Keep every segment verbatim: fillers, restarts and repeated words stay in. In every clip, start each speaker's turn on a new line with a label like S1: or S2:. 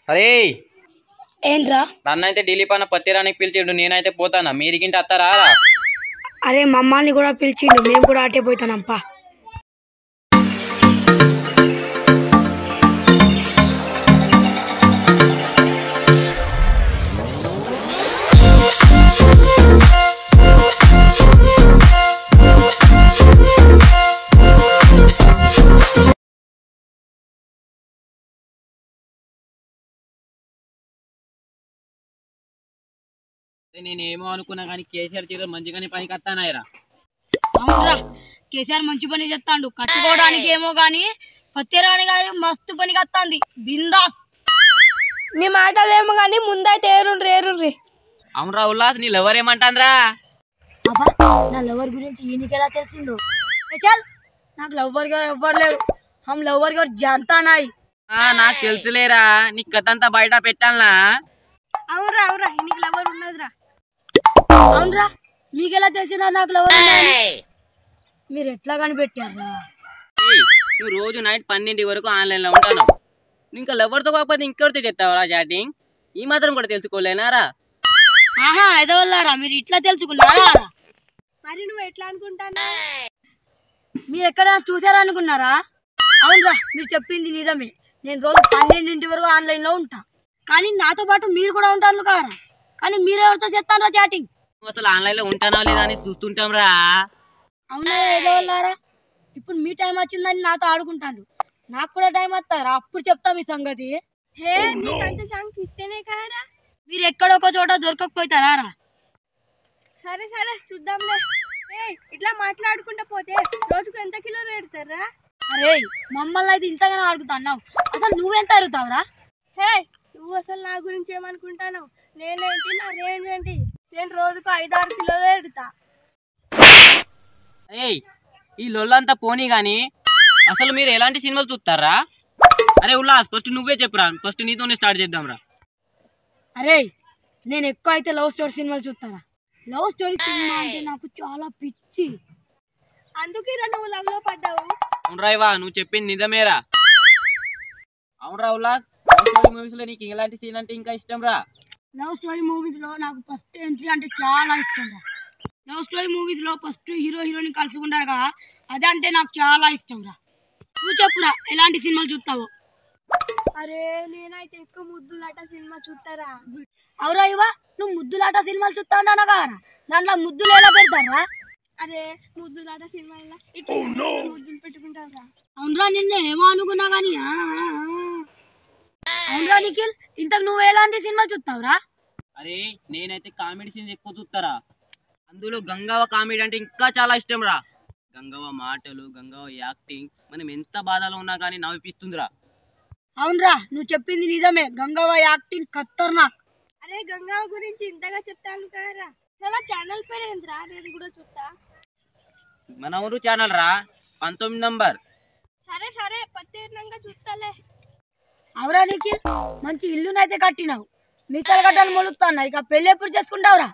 S1: అరే
S2: ఏంట్రా?
S1: నన్నైతే ఢిల్లీ పైన పత్తిరానికి పిలిచిండు, నేనైతే పోతానా, మీరికింటి అత్తారా?
S2: అరే మమ్మల్ని కూడా పిలిచిండు, మేము కూడా అటే పోతానంపా.
S1: నేనేమో అనుకున్నా కానీ కేసీఆర్ చీరలు మంచిగానే పనికి వస్తానాయరా.
S2: అవునరా, కేసీఆర్ మంచి పని చేస్తాడు. కట్టుకోవడానికి ఏమో గాని పత్తిరాని కానీ మస్తు పనికి వస్తుంది. బిందాస్. మీ మాటలేమో గాని ముందైతే ఏరుండ్రి ఏరుండ్రి.
S1: అవునరా ఉల్లాస్, నీ లవర్ ఏమంటాంద్రా?
S2: నా లవర్ గురించి ఈయనకెలా తెలిసిందో? చల్, నాకు లవర్ గా ఎవ్వరు లేరు. హమ్ లవర్ గా జాంతా నాయి.
S1: నాకు తెలుసులేరా, నీ కథ అంతా బయట పెట్టాలనా?
S2: అవునరా అవునరా, నీకు లవర్ ఉన్నదిరా. అవునరా, మీకెలా తెలిసినా నాకు లవర్ ఉన్నది? మీరు ఎట్లా కనిపెట్టారా?
S1: నువ్వు రోజు నైట్ పన్నెండు వరకు ఆన్లైన్ లో ఉంటాను. ఇంకా లవర్తో కాకపోతే ఇంకెవరితో చెప్తావరా చాటింగ్? ఈ మాత్రం కూడా తెలుసుకోలేనారా?
S2: ఆహా, ఎదవల్లారా, మీరు ఇట్లా తెలుసుకున్నారా? మరి నువ్వు ఎట్లా అనుకుంటానా? మీరు ఎక్కడ చూసారా అనుకున్నారా? అవునరా, మీరు చెప్పింది నిజమే. నేను రోజు పన్నెండింటి వరకు ఆన్లైన్ లో ఉంటా. కానీ నాతో పాటు మీరు కూడా ఉంటారు కదా. కానీ మీరెవరితో చేస్తారా చాటింగ్?
S1: అసలు ఆన్లైన్ లో ఉంటానా లేదా అని చూస్తుంటాం రా.
S2: అవునా ఏదోలారా, ఇప్పుడు మీ టైం వచ్చిందని నాతో ఆడుకుంటాను. నాకు కూడా టైం వస్తారా, అప్పుడు చెప్తా మీ సంగతి. హే, మీకంత ఛాన్స్ ఇస్తేనే కదరా. మీరు ఎక్కడొక చోట దొరకకపోతారా రా. సరే సరే చూద్దాంలే. ఇట్లా మాట్లాడుకుంటా పోతే రోజుకు ఎంత కిలోలు పెడతారా? అరే మమ్మల్ని అయితే ఇంతగానో అడుగుతున్నావు, అసలు నువ్వెంత అడుగుతావురా? హే, నువ్వు అసలు నా గురించి ఏమనుకుంటాను? నేనేంటి, నా రేంజ్ ఏంటి? నేను రోజుకు ఐదారు కిలోలు ఎడుతా.
S1: ఏయ్, ఈ లొల్లంతా పోనీ గాని అసలు మీరు ఎలాంటి సినిమాలు చూస్తారా? అరే ఉల్లాస్, ఫస్ట్ నువ్వే చెప్పురా. ఫస్ట్ నీతోనే స్టార్ట్ చేద్దాం రా.
S2: అరే, నేను ఎక్కువ అయితే లవ్ స్టోరీ సినిమాలు చూస్తారా. లవ్ స్టోరీ సినిమా అంటే నాకు చాలా పిచ్చి. అందుకే నువ్వు లవ్ లో పడ్డావు.
S1: అవునరాయ్వా, నువ్వు చెప్పింది నిజమేరా. అవునరా ఉల్లాస్, లవ్ స్టోరీ మూవీస్ లో నీకు ఎలాంటి సీన్ అంటే ఇంకా ఇష్టం రా?
S2: లవ్ స్టోరీ మూవీస్ లో నాకు ఫస్ట్ ఎంట్రీ అంటే చాలా ఇష్టం రా. లవ్ స్టోరీ మూవీస్ లో ఫస్ట్ హీరో హీరోయిన్ కలుసుకుంటారు కదా, అదంటే నాకు చాలా ఇష్టం రా. నువ్వు చెప్పురా, ఎలాంటి సినిమాలు చూస్తావు? అరే నేనైతే ఎక్కువ ముద్దులాట సినిమా చూస్తారా. అవురా ఇవా, నువ్వు ముద్దులాట సినిమాలు చూస్తా ఉన్నాను కదా, దాంట్లో ముద్దులు ఎలా పెడతారా? అరే ముద్దులాట సినిమా ముద్దులు పెట్టుకుంటారా. అవునరా, నిన్న ఏమో అనుకున్నా గానీ. అవునరా నిఖిల్, ఇంతకు నువ్వు ఎలాంటి సినిమాలు చూస్తావురా?
S1: అరే నేనైతే కామెడీ సీన్స్ ఎక్కువ చూస్తారా. అందులో గంగవ్వ కామెడీ అంటే ఇంకా చాలా ఇష్టం రా. గంగవ్వ మాటలు, గంగవ్వ యాక్టింగ్ మనం ఎంత బాధలో ఉన్నా కానీ నవ్విపిస్తుందిరా.
S2: అవునరా, నువ్వు చెప్పింది నిజమే. గంగవ్వ యాక్టింగ్ ఖతర్నాక్. అరే గంగవ్వ గురించి ఇంతగా చెప్తాను కదరా. చాలా ఛానల్ పేరు ఏంద్రా, నేను కూడా చూస్తా.
S1: మన ఊరు ఛానల్ రా, పంతొమ్మిది నంబర్.
S2: సరే సరే, పత్తేనంగా చూస్తాలే. అవురా నిఖిల్, మంచి ఇల్లునైతే కట్టినావు. మిగతా గడ్డలు మొలుగుతున్నా, ఇక పెళ్లి ఎప్పుడు చేసుకుంటావురా?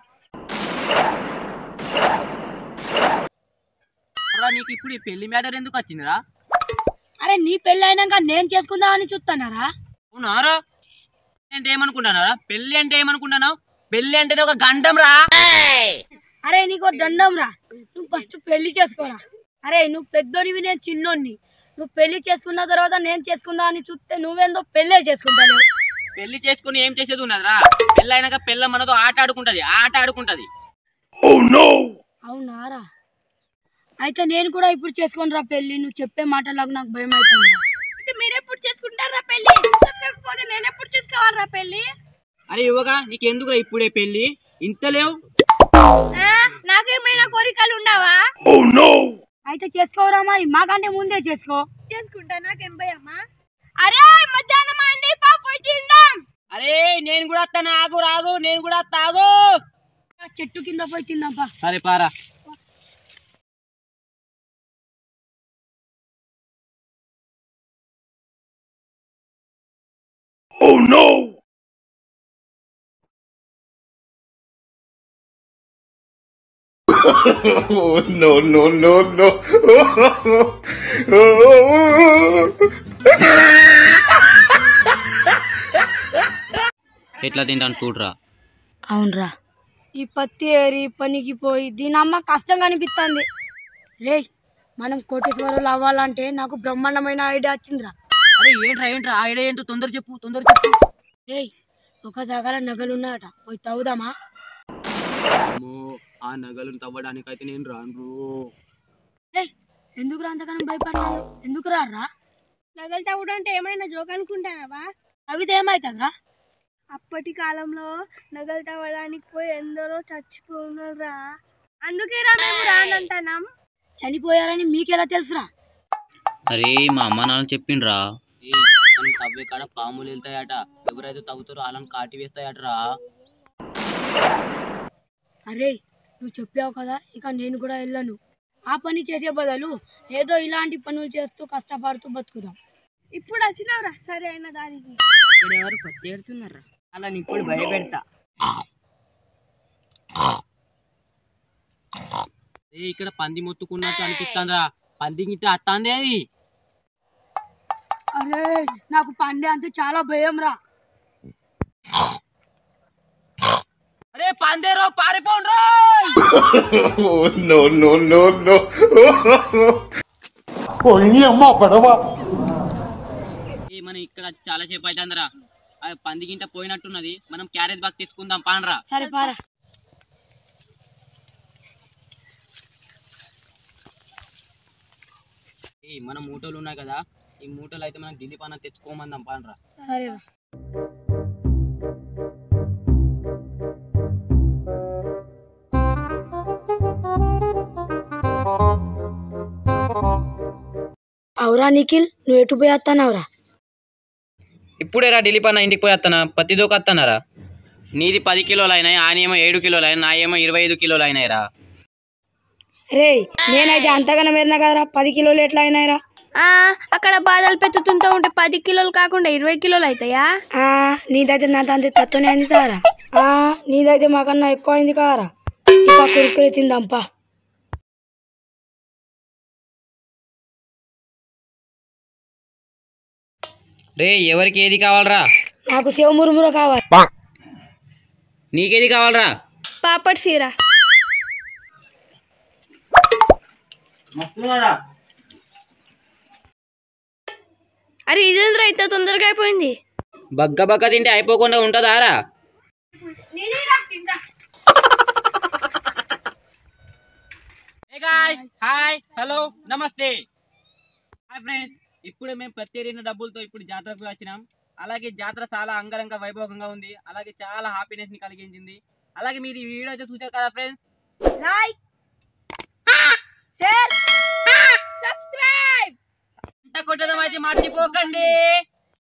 S1: నీకు ఇప్పుడు ఈ పెళ్లి మ్యాటర్ ఎందుకు వచ్చిందిరా?
S2: అరే నీ పెళ్లి అయినాక నేను చేసుకుందామని చూస్తున్నారా.
S1: అవునారా? అంటే ఏమనుకుంటున్నారా? పెళ్లి అంటే ఏమనుకుంటున్నావు? పెళ్లి అంటే ఒక గండం రా.
S2: అరే నీకు దండం రా, నువ్వు ఫస్ట్ పెళ్లి చేసుకోరా. అరే నువ్వు పెద్దోనివి, నేను చిన్నోడిని. నువ్వు పెళ్లి చేసుకున్న తర్వాత నేను చేసుకుందా అని చూస్తే నువ్వేందో పెళ్ళే చేసుకుంటావు.
S1: పెళ్లి చేసుకుని ఏం చేసేది ఉన్నదిరా? పెళ్లి అయినాక పెళ్ళ మనతో ఆట ఆడుకుంటది, ఆట ఆడుకుంటది.
S2: అవునారా? అయితే నేను కూడా ఇప్పుడు చేసుకోను రా పెళ్లి. నువ్వు చెప్పే మాటలకు నాకు భయం అవుతుంది. మీరు ఎప్పుడు చేసుకుంటారా పెళ్లి? చేసుకోకపోతే నేను ఎప్పుడు చేసుకోవాలరా పెళ్లి?
S1: అరే యువగా, నీకెందుకురా ఇప్పుడే పెళ్లి? ఇంత లేవు.
S2: నాకేమైనా కోరికలు ఉండవా? అయితే చేసుకోరా మరి, మాకంటే ముందే చేసుకో. చేసుకుంటా, నాకేం భయమ్మా. అరే మధ్యాహ్నం అండి పాప తిందాం.
S1: అరే నేను కూడా వస్తాను, ఆగు రాగు, నేను కూడా తాగు.
S2: చెట్టు కింద పోయి తిందాంపా.
S1: సరే పారా.
S3: Oh no! no, no, no, no.
S1: ఎట్లా తింటాను చూడరా.
S2: అవునరా, ఈ పత్తి ఏరి పనికి పోయి దీని అమ్మ కష్టంగా అనిపిస్తుంది. రే, మనం కోటేశ్వరులు అవ్వాలంటే నాకు బ్రహ్మాండమైన ఐడియా వచ్చిందిరా.
S1: అరే ఏంట్రా ఏంట్రా ఐడియా ఏంటో తొందర చెప్పు తొందర చెప్పు.
S2: రే, ఒక జాగాల నగలు ఉన్నాయట, పోయి తవ్వుదామా?
S1: ఆ నగలను తవ్వడానికైతే నేను రాను.
S2: రే, ఎందుకురా అంతగానం భయపడ్డాను? ఎందుకు రారా?
S4: నగలు తవ్వడం అంటే ఏమైనా జోక్ అనుకుంటావా?
S2: తవ్వితే ఏమైతుందిరా?
S4: అప్పటి కాలంలో నగలు తవ్వడానికి పోయి ఎందరో చచ్చిపోయినరా, అందుకే రా మేము రానంటున్నాం.
S2: చనిపోయారని మీకెలా తెలుసురా?
S1: అరే మా అమ్మ నాన్న చెప్పిండ్రా. మనం తవ్వే కాడ పాములు వెళ్తాయట, ఎవరైతే తవ్వుతారో వాళ్ళని కాటి వేస్తాయటరా.
S2: అరే, నువ్వు చెప్పావు కదా, ఇక నేను కూడా వెళ్ళను. ఆ పని చేసే బదులు ఏదో ఇలాంటి పనులు చేస్తూ కష్టపడుతూ బతుకుదాం.
S4: ఇప్పుడు వచ్చినావురా సరే అయిన దానికి.
S1: ఇక్కడ ఎవరు పత్తి ఏడుతున్నారా? అలా ఇప్పుడు భయపెడతా. ఇక్కడ పంది మొత్తుకున్నట్టు అనిపిస్తుందిరా. పంది గిట్ట అత్తాందేది.
S2: అరే, నాకు పండే అంటే చాలా భయం రా.
S1: అరే పందేరో పారిపోండ్రా.
S3: No, no, no, no.
S1: మనం ఇక్కడ చాలా సేపు అవుతుందిరా. పంది గింట పోయినట్టున్నది, మనం క్యారేజ్ బాక్స్ తెచ్చుకుందాం పాండ్రా.
S2: సరే పారా.
S1: మన మూటలు ఉన్నాయి కదా, ఈ మూటలు అయితే మనం ఢిల్లీ పాన తెచ్చుకోమందాం పాండ్రా.
S2: సరే. అవురా నిఖిల్, నువ్వు ఎటు పోయి వస్తానవురా?
S1: ఇప్పుడేరా ఢిల్లీ పాన ఇంటికి పోయి వస్తానా, పత్తి దోకొస్తానారా. నీది పది కిలోలు అయినాయి, ఆయన ఏమో ఏడు కిలోలు అయినా, నా ఏమో ఇరవై ఐదు కిలోలు అయినాయిరా.
S2: రే, నేనైతే అంతగానం ఎరినా కదరా, పది కిలోలు ఎట్లా అయినాయిరా?
S4: అక్కడ బాధలు పెట్టుతుంటూ ఉంటే పది కిలోలు కాకుండా ఇరవై కిలోలు అవుతాయా?
S2: నీదైతే నా తండ్రి తత్వనే అయింది కారా. నీదైతే మాకన్నా ఎక్కువ అయింది కారా. ఇంకా కురుకురి తిందాంపా.
S1: రే, ఎవరికి ఏది కావాలరా?
S2: నాకు సేవ మురుముర కావాలి.
S1: నీకేది కావాలరా?
S4: పాపడ్ సీరా. అరే ఇదేంద్ర ఇంత తొందరగా అయిపోయింది?
S1: బగ్గ బగ్గ తింటే అయిపోకుండా ఉంటుందారా? హాయ్, హలో, నమస్తే. హాయ్ ఫ్రెండ్స్, ఇప్పుడే మేము పత్తేరిన డబ్బులతో ఇప్పుడు జాతరకు వచ్చినాం. అలాగే జాతర చాలా అంగరంగ వైభవంగా ఉంది, అలాగే చాలా హ్యాపీనెస్ ని కలిగించింది. అలాగే మీరు ఈ వీడియో అయితే చూసారు కదా ఫ్రెండ్స్,
S4: లైక్, షేర్, సబ్స్క్రైబ్
S1: కొట్టడం అయితే మర్చిపోకండి.